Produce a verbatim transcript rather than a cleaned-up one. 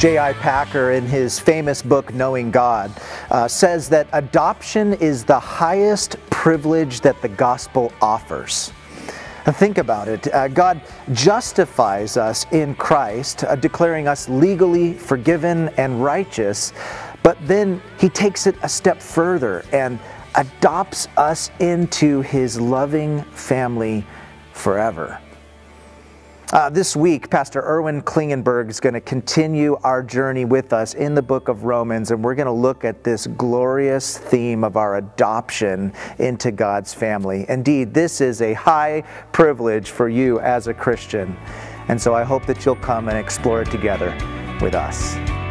J I Packer, in his famous book, Knowing God, uh, says that adoption is the highest privilege that the gospel offers. Think about it. Uh, God justifies us in Christ, uh, declaring us legally forgiven and righteous, but then He takes it a step further and adopts us into His loving family forever. Uh, this week, Pastor Erwin Klingenberg is going to continue our journey with us in the book of Romans, and we're going to look at this glorious theme of our adoption into God's family. Indeed, this is a high privilege for you as a Christian, and so I hope that you'll come and explore it together with us.